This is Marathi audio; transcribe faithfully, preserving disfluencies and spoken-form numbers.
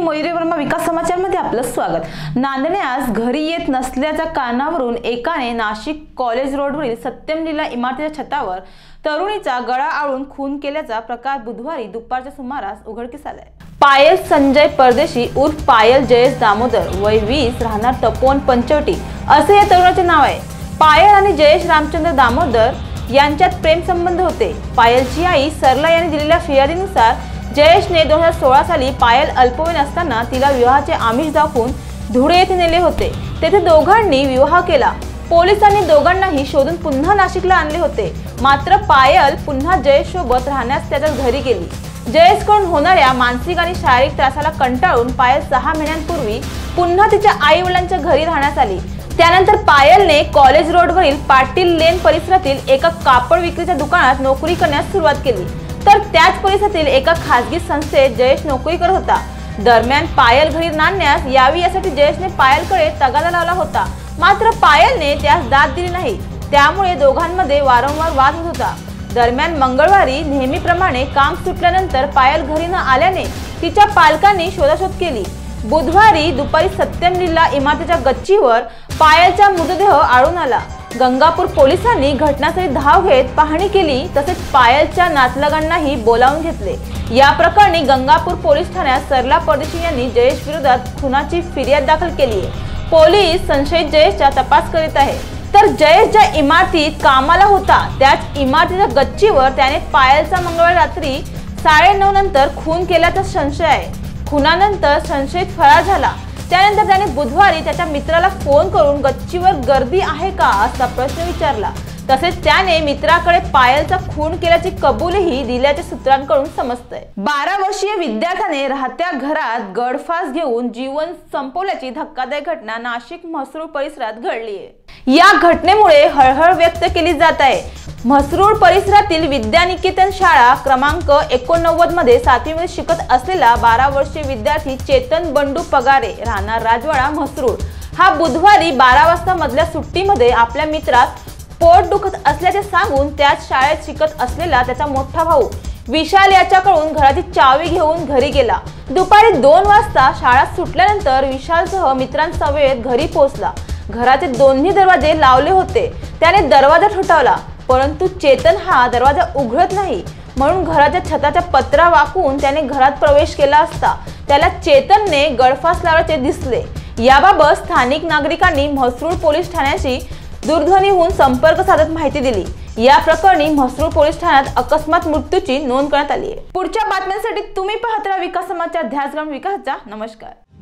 मयुरी वर्मा विकास समाचार मध्ये आपलं स्वागत। नांदण्यास घरी येत नसल्याच्या कारणावरून एकाने नाशिक कॉलेज रोडवरील सत्यम लीला इमारतीच्या छतावर तरुणीचा गळा आवळून खून केल्याचा प्रकार बुधवारी दुपारच्या सुमारास उघडकीस आलाय। पायल संजय परदेशी उर्फ पायल जयेश दामोदर वय वीस राहणार तपोवन पंचवटी असे या तरुणाचे नाव आहे। पायल आणि जयेश रामचंद्र दामोदर यांच्यात प्रेम संबंध होते। पायलची आई सरला यांनी दिलेल्या फिर्यादीनुसार जयेशने दोन हजार सोळा साली पायल अल्पवयीन असताना तिला विवाहाचे आमिष दाखवून धुळे येथे नेले होते। तेथे दोघांनी विवाह केला। पोलिसांनी दोघांनाही शोधून पुन्हा नाशिकला आणले होते। मात्र पायल पुन्हा जयेश सोबत राहण्यास त्याच्या घरी गेली। जयेशकडून होणाऱ्या मानसिक आणि शारीरिक त्रासाला कंटाळून पायल सहा महिन्यांपूर्वी पुन्हा तिच्या आई वडिलांच्या घरी राहण्यास आली। त्यानंतर पायलने कॉलेज रोडवरील पाटील लेन परिसरातील एका कापड विक्रीच्या दुकानात नोकरी करण्यास सुरुवात केली। तर त्याच परिसरातील एका खासगी संस्थेत जयेश नोकरी करत होता। दरम्यान पायल घरी नांदण्यास यावी यासाठी जयेशने पायलकडे तगादा लावला होता। मात्र पायलने त्यास दाद दिली नाही। त्यामुळे दोघांमध्ये वारंवार वाद होत होता। दरम्यान मंगळवारी नेहमीप्रमाणे काम सुटल्यानंतर पायल घरी न आल्याने तिच्या पालकांनी शोधाशोध केली। बुधवारी दुपारी सत्यम लीला इमारतीच्या गच्चीवर पायलचा मृतदेह आढळून आला। गंगापूर पोलिसांनी घटनास्थळी धाव घेत पाहणी केली, तसेच पायलच्या नातलगांनाही बोलावून घेतले। या प्रकरणी गंगापूर पोलीस ठाण्यात सरला परदेशी यांनी जयेश विरोधात खुनाची फिर्याद दाखल केली आहे। पोलीस संशयित जयेशचा तपास करीत आहे। तर जयेश ज्या इमारतीत कामाला होता त्याच इमारतीच्या गच्चीवर त्याने पायलचा मंगळवारी रात्री साडेनऊ नंतर खून केल्याचा संशय आहे। खुनानंतर संशयित फरार झाला। त्यानंतर त्याने बुधवारी त्याच्या मित्राला फोन करून गच्चीवर गर्दी आहे का असा प्रश्न विचारला। तसेच त्याने मित्राकडे पायलचा खून केल्याची कबुलीही दिल्याचे सूत्रांकडून समजतंय। बारा वर्षीय विद्यार्थ्याने राहत्या घरात गळफास घेऊन जीवन संपवल्याची धक्कादायक घटना नाशिक म्हसरूळ परिसरात घडली आहे। या घटनेमुळे हळहळ व्यक्त केली जात आहे। म्हसरूळ परिसरातील विद्यानिकेतन शाळा क्रमांक एकोणनव्वद मध्ये सातवी मध्ये शिकत असलेला बारा वर्षीय विद्यार्थी चेतन बंडू पगारे राहणार राजवाडा म्हसरूळ हा बुधवारी बारा वाजता मधल्या सुट्टीमध्ये आपल्या मित्रास पोट दुखत असल्याचे सांगून त्याच शाळेत शिकत असलेला त्याचा मोठा भाऊ विशाल याच्याकडून घराची चावी घेऊन घरी गेला। दुपारी दोन वाजता शाळा सुटल्यानंतर विशालसह मित्रांसमवेत घरी पोहोचला। घराचे दोन्ही दरवाजे लावले होते। त्याने दरवाजा ठोठावला, परंतु चेतन हा दरवाजा उघडत नाही, म्हणून घराच्या छताच्या पत्रा वाकून त्याने घरात प्रवेश केला असता त्याला चेतनने गळफास लावल्याचे दिसले। याबाबत स्थानिक नागरिकांनी म्हसरूळ पोलीस ठाण्याशी दूरध्वनीवरून संपर्क साधत माहिती दिली। या प्रकरणी म्हसरूळ पोलीस ठाण्यात अकस्मात मृत्यूची नोंद करण्यात आली आहे। पुढच्या बातम्यांसाठी तुम्ही पाहत राहा विकास समाचार ध्यासग्राम विकासचा। नमस्कार।